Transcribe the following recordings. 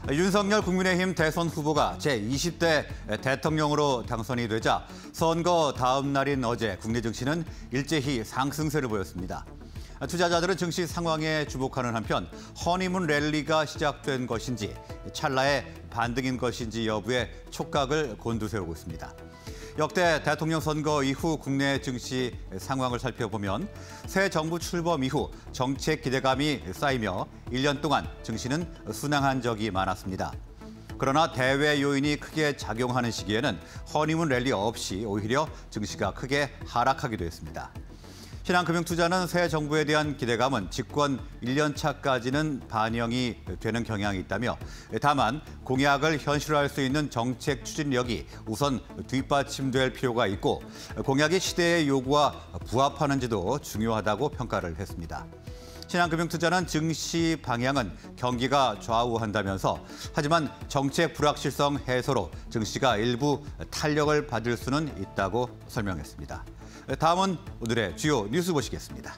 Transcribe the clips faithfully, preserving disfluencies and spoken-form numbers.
윤석열 국민의힘 대선 후보가 제이십 대 대통령으로 당선이 되자 선거 다음 날인 어제 국내 증시는 일제히 상승세를 보였습니다. 투자자들은 증시 상황에 주목하는 한편 허니문 랠리가 시작된 것인지 찰나의 반등인 것인지 여부에 촉각을 곤두세우고 있습니다. 역대 대통령 선거 이후 국내 증시 상황을 살펴보면 새 정부 출범 이후 정책 기대감이 쌓이며 일 년 동안 증시는 순항한 적이 많았습니다. 그러나 대외 요인이 크게 작용하는 시기에는 허니문 랠리 없이 오히려 증시가 크게 하락하기도 했습니다. 신한금융투자는 새 정부에 대한 기대감은 집권 일 년 차까지는 반영이 되는 경향이 있다며 다만 공약을 현실화할 수 있는 정책 추진력이 우선 뒷받침될 필요가 있고 공약이 시대의 요구와 부합하는지도 중요하다고 평가를 했습니다. 신한금융투자는 증시 방향은 경기가 좌우한다면서 하지만 정책 불확실성 해소로 증시가 일부 탄력을 받을 수는 있다고 설명했습니다. 다음은 오늘의 주요 뉴스 보시겠습니다.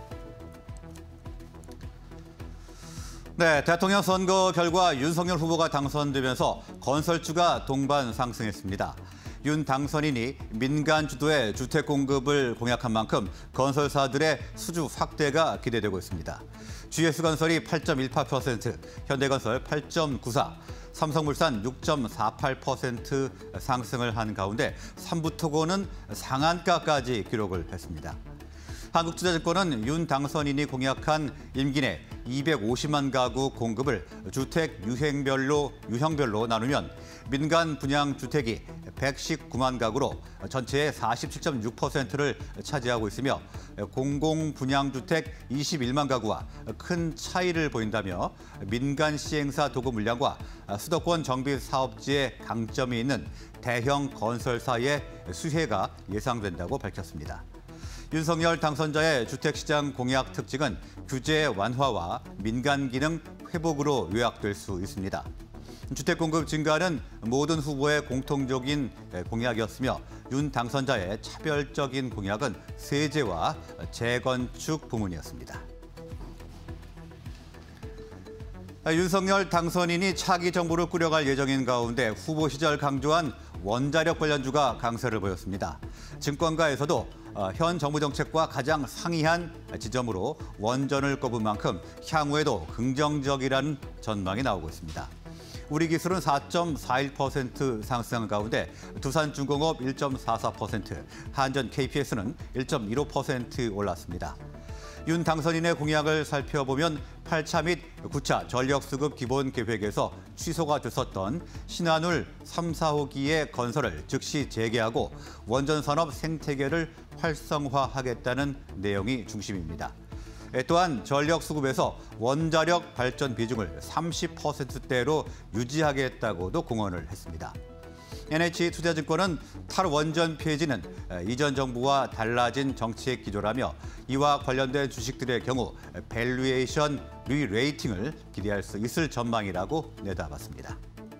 네, 대통령 선거 결과 윤석열 후보가 당선되면서 건설주가 동반 상승했습니다. 윤 당선인이 민간 주도의 주택 공급을 공약한 만큼 건설사들의 수주 확대가 기대되고 있습니다. 지에스건설이 팔 점 일팔 퍼센트, 현대건설 팔 점 구사, 삼성물산 육 점 사팔 퍼센트 상승을 한 가운데 삼부토건은 상한가까지 기록을 했습니다. 한국투자증권은 윤 당선인이 공약한 임기 내 이백오십만 가구 공급을 주택 유형별로, 유형별로 나누면 민간 분양 주택이 백십구만 가구로 전체의 사십칠 점 육 퍼센트를 차지하고 있으며 공공 분양주택 이십일만 가구와 큰 차이를 보인다며 민간 시행사 도급 물량과 수도권 정비 사업지에 강점이 있는 대형 건설사의 수혜가 예상된다고 밝혔습니다. 윤석열 당선자의 주택시장 공약 특징은 규제 완화와 민간 기능 회복으로 요약될 수 있습니다. 주택 공급 증가는 모든 후보의 공통적인 공약이었으며 윤 당선자의 차별적인 공약은 세제와 재건축 부문이었습니다. 윤석열 당선인이 차기 정부를 꾸려갈 예정인 가운데 후보 시절 강조한 원자력 관련주가 강세를 보였습니다. 증권가에서도 현 정부 정책과 가장 상이한 지점으로 원전을 꼽은 만큼 향후에도 긍정적이라는 전망이 나오고 있습니다. 우리기술은 사 점 사일 퍼센트 상승한 가운데 두산중공업 일 점 사사 퍼센트, 한전 케이피에스는 일 점 일오 퍼센트 올랐습니다. 윤 당선인의 공약을 살펴보면 팔 차 및 구 차 전력수급 기본계획에서 취소가 됐었던 신한울 삼, 사호기의 건설을 즉시 재개하고 원전산업 생태계를 활성화하겠다는 내용이 중심입니다. 또한 전력수급에서 원자력 발전 비중을 삼십 퍼센트대로 유지하겠다고도 공언을 했습니다. 엔에이치투자증권은 탈원전 폐지는 이전 정부와 달라진 정책 기조라며 이와 관련된 주식들의 경우 밸류에이션 리레이팅을 기대할 수 있을 전망이라고 내다봤습니다.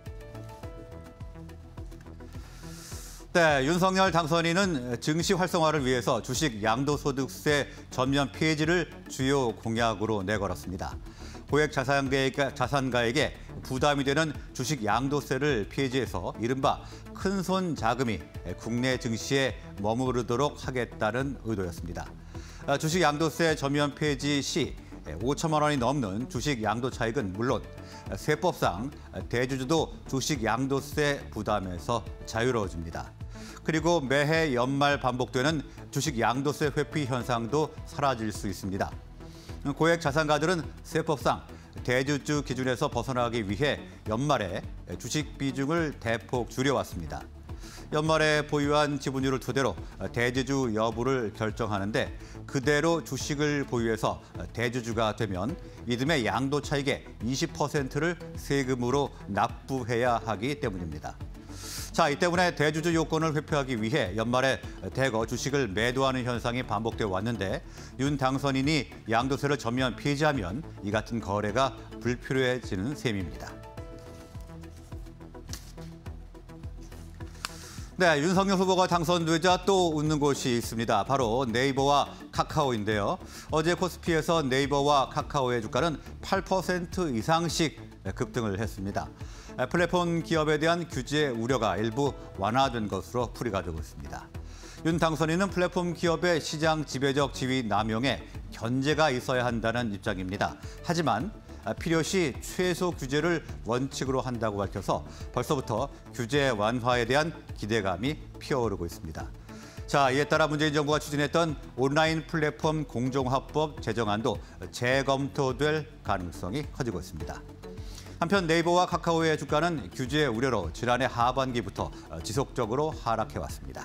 네, 윤석열 당선인은 증시 활성화를 위해서 주식 양도소득세 전면 폐지를 주요 공약으로 내걸었습니다. 고액 자산가에게, 자산가에게 부담이 되는 주식 양도세를 폐지해서 이른바 큰손 자금이 국내 증시에 머무르도록 하겠다는 의도였습니다. 주식 양도세 전면 폐지 시 오천만 원이 넘는 주식 양도 차익은 물론 세법상 대주주도 주식 양도세 부담에서 자유로워집니다. 그리고 매해 연말 반복되는 주식 양도세 회피 현상도 사라질 수 있습니다. 고액 자산가들은 세법상 대주주 기준에서 벗어나기 위해 연말에 주식 비중을 대폭 줄여왔습니다. 연말에 보유한 지분율을 토대로 대주주 여부를 결정하는데 그대로 주식을 보유해서 대주주가 되면 이듬해 양도 차익의 이십 퍼센트를 세금으로 납부해야 하기 때문입니다. 자, 이 때문에 대주주 요건을 회피하기 위해 연말에 대거 주식을 매도하는 현상이 반복되어 왔는데 윤 당선인이 양도세를 전면 폐지하면 이 같은 거래가 불필요해지는 셈입니다. 네, 윤석열 후보가 당선되자 또 웃는 곳이 있습니다. 바로 네이버와 카카오인데요. 어제 코스피에서 네이버와 카카오의 주가는 팔 퍼센트 이상씩 급등을 했습니다. 플랫폼 기업에 대한 규제 우려가 일부 완화된 것으로 풀이가 되고 있습니다. 윤 당선인은 플랫폼 기업의 시장 지배적 지위 남용에 견제가 있어야 한다는 입장입니다. 하지만 필요시 최소 규제를 원칙으로 한다고 밝혀서 벌써부터 규제 완화에 대한 기대감이 피어오르고 있습니다. 자, 이에 따라 문재인 정부가 추진했던 온라인 플랫폼 공정화법 제정안도 재검토될 가능성이 커지고 있습니다. 한편 네이버와 카카오의 주가는 규제 우려로 지난해 하반기부터 지속적으로 하락해왔습니다.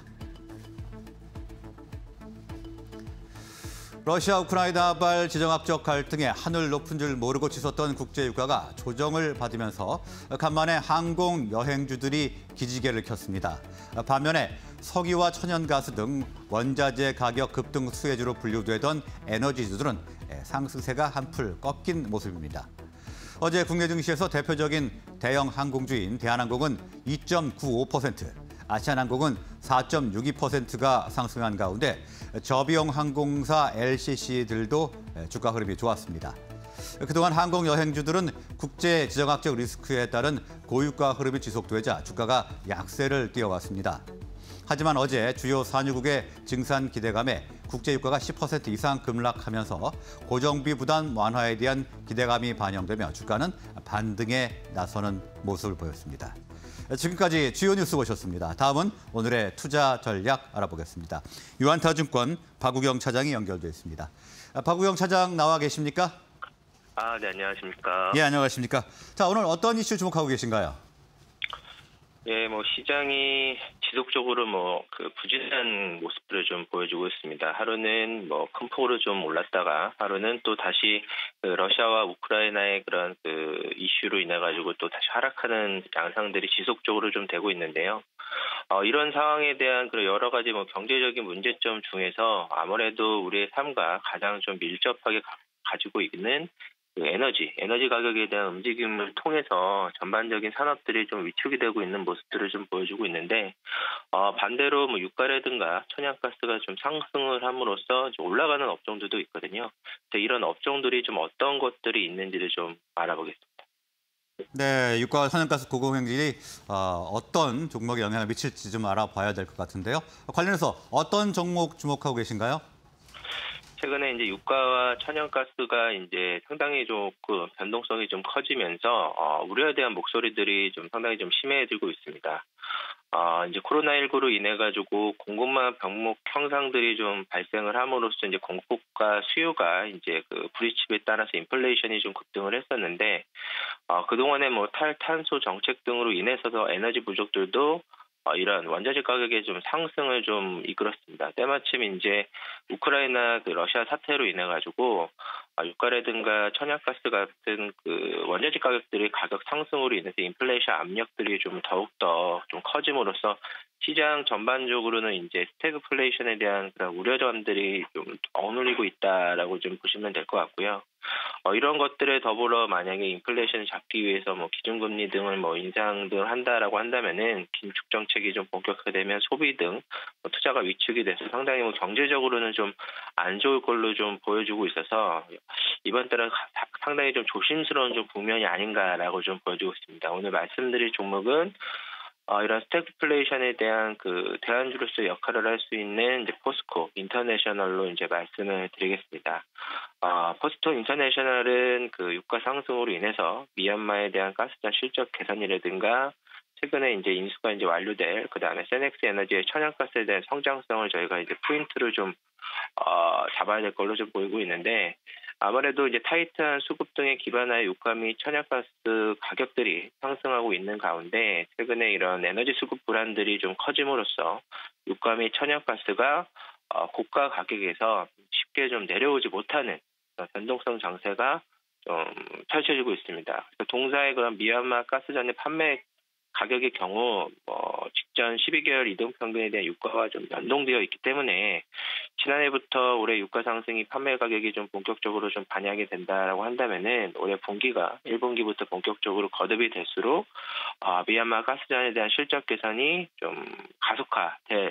러시아 우크라이나발 지정학적 갈등에 하늘 높은 줄 모르고 치솟던 국제유가가 조정을 받으면서 간만에 항공 여행주들이 기지개를 켰습니다. 반면에 석유와 천연가스 등 원자재 가격 급등 수혜주로 분류되던 에너지주들은 상승세가 한풀 꺾인 모습입니다. 어제 국내 증시에서 대표적인 대형 항공주인 대한항공은 이 점 구오 퍼센트, 아시아나항공은 사 점 육이 퍼센트가 상승한 가운데 저비용 항공사 엘씨씨들도 주가 흐름이 좋았습니다. 그동안 항공 여행주들은 국제 지정학적 리스크에 따른 고유가 흐름이 지속되자 주가가 약세를 띄어왔습니다. 하지만 어제 주요 산유국의 증산 기대감에 국제유가가 십 퍼센트 이상 급락하면서 고정비 부담 완화에 대한 기대감이 반영되며 주가는 반등에 나서는 모습을 보였습니다. 지금까지 주요 뉴스 보셨습니다. 다음은 오늘의 투자 전략 알아보겠습니다. 유한타증권 박우경 차장이 연결돼 있습니다. 박우경 차장 나와 계십니까? 아, 네, 안녕하십니까? 예, 안녕하십니까? 자, 오늘 어떤 이슈 주목하고 계신가요? 예, 뭐 시장이 지속적으로 뭐 그 부진한 모습들을 좀 보여주고 있습니다. 하루는 뭐 큰 폭으로 좀 올랐다가 하루는 또 다시 그 러시아와 우크라이나의 그런 그 이슈로 인해 가지고 또 다시 하락하는 양상들이 지속적으로 좀 되고 있는데요. 어, 이런 상황에 대한 그 여러 가지 뭐 경제적인 문제점 중에서 아무래도 우리의 삶과 가장 좀 밀접하게 가, 가지고 있는 그 에너지, 에너지 가격에 대한 움직임을 통해서 전반적인 산업들이 좀 위축이 되고 있는 모습들을 좀 보여주고 있는데, 어, 반대로 뭐 유가라든가 천연가스가 좀 상승을 함으로써 좀 올라가는 업종들도 있거든요. 그래서 이런 업종들이 좀 어떤 것들이 있는지를 좀 알아보겠습니다. 네, 유가와 천연가스 고공행진이 어, 어떤 종목에 영향을 미칠지 좀 알아봐야 될 것 같은데요. 관련해서 어떤 종목 주목하고 계신가요? 최근에 이제 유가와 천연가스가 이제 상당히 조금 변동성이 좀 커지면서 어, 우려에 대한 목소리들이 좀 상당히 좀 심해지고 있습니다. 어, 이제 코로나십구로 인해 가지고 공급망 병목 형상들이 좀 발생을 함으로써 이제 공급과 수요가 이제 그 불이치에 따라서 인플레이션이 좀 급등을 했었는데 어, 그동안에 뭐 탈탄소 정책 등으로 인해서도 에너지 부족들도 어, 이런 원자재 가격의 좀 상승을 좀 이끌었습니다. 때마침 이제 우크라이나 그 러시아 사태로 인해 가지고 어, 유가라든가 천연가스 같은 그 원자재 가격들이 가격 상승으로 인해서 인플레이션 압력들이 좀 더욱더 좀 커짐으로써 시장 전반적으로는 이제 스태그플레이션에 대한 그런 우려점들이 좀 억눌리고 있다라고 좀 보시면 될 것 같고요. 어, 이런 것들에 더불어 만약에 인플레이션을 잡기 위해서 뭐 기준금리 등을 뭐 인상 등을 한다라고 한다면은 긴축 정책이 좀 본격화되면 소비 등 뭐 투자가 위축이 돼서 상당히 뭐 경제적으로는 좀 안 좋을 걸로 좀 보여주고 있어서 이번 달은 상당히 좀 조심스러운 좀 국면이 아닌가라고 좀 보여주고 있습니다. 오늘 말씀드릴 종목은 어, 이런 스태그플레이션에 대한 그 대안주로서 역할을 할 수 있는 이제 포스코 인터내셔널로 이제 말씀을 드리겠습니다. 어, 포스코 인터내셔널은 그 유가 상승으로 인해서 미얀마에 대한 가스전 실적 개선이라든가 최근에 이제 인수가 이제 완료될 그다음에 세넥스 에너지의 천연가스에 대한 성장성을 저희가 이제 포인트를 좀 어, 잡아야 될 걸로 좀 보이고 있는데 아무래도 이제 타이트한 수급 등에 기반하여 유가 및 천연가스 가격들이 상승하고 있는 가운데 최근에 이런 에너지 수급 불안들이 좀 커짐으로써 유가 및 천연가스가 어, 고가 가격에서 쉽게 좀 내려오지 못하는 변동성 장세가 좀 펼쳐지고 있습니다. 그래서 동사의 그런 미얀마 가스전의 판매 가격의 경우 뭐 직전 십이 개월 이동평균에 대한 유가와 좀 연동되어 있기 때문에 지난해부터 올해 유가 상승이 판매 가격이 좀 본격적으로 좀 반영이 된다라고 한다면은 올해 분기가 일 분기부터 본격적으로 거듭이 될수록 어, 미얀마 가스전에 대한 실적 개선이 좀 가속화될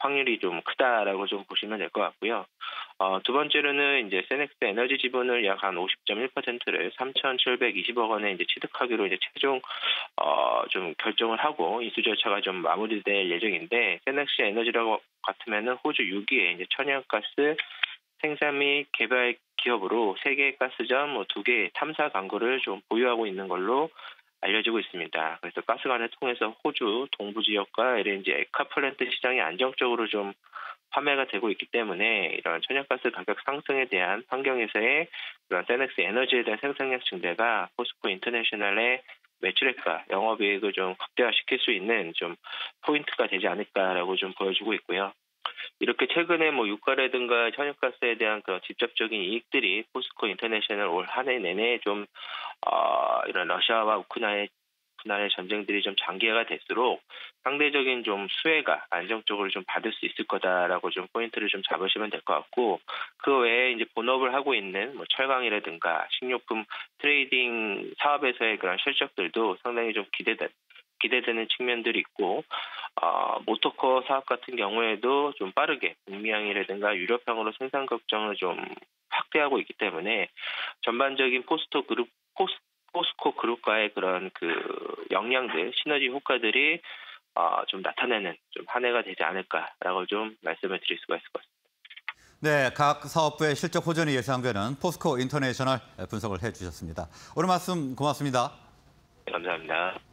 확률이 좀 크다라고 좀 보시면 될 것 같고요. 어, 두 번째로는 이제 세넥스 에너지 지분을 약 한 오십 점 일 퍼센트를 삼천칠백이십억 원에 이제 취득하기로 이제 최종 어, 좀 결정을 하고 인수 절차가 좀 마무리될 예정인데, 세넥스 에너지라고 같으면은 호주 육 위의 이제 천연가스 생산 및 개발 기업으로 세 개의 가스전, 뭐 두 개의 탐사 강구를 좀 보유하고 있는 걸로 알려지고 있습니다. 그래서 가스관을 통해서 호주 동부 지역과 엘엔지 에카 플랜트 시장이 안정적으로 좀 판매가 되고 있기 때문에 이런 천연가스 가격 상승에 대한 환경에서의 그런 세넥스 에너지에 대한 생산력 증대가 포스코 인터내셔널의 매출액과 영업이익을 좀 극대화시킬 수 있는 좀 포인트가 되지 않을까라고 좀 보여주고 있고요. 이렇게 최근에 뭐 유가라든가 천연가스에 대한 그런 직접적인 이익들이 포스코 인터내셔널 올 한 해 내내 좀 어, 이런 러시아와 우크라이나의 우크라이나의 전쟁들이 좀 장기화가 될수록 상대적인 좀 수혜가 안정적으로 좀 받을 수 있을 거다라고 좀 포인트를 좀 잡으시면 될 것 같고, 그 외에 이제 본업을 하고 있는 뭐 철강이라든가 식료품 트레이딩 사업에서의 그런 실적들도 상당히 좀 기대된 기대되는 측면들이 있고, 어, 모터커 사업 같은 경우에도 좀 빠르게 북미향이라든가 유럽향으로 생산 걱정을 좀 확대하고 있기 때문에 전반적인 포스토 그룹 포스, 포스코 그룹과의 그런 그 역량들, 시너지 효과들이 어, 좀 나타내는 좀 한 해가 되지 않을까라고 좀 말씀을 드릴 수가 있을 것 같습니다. 네, 각 사업부의 실적 호전이 예상되는 포스코 인터내셔널 분석을 해주셨습니다. 오늘 말씀 고맙습니다. 네, 감사합니다.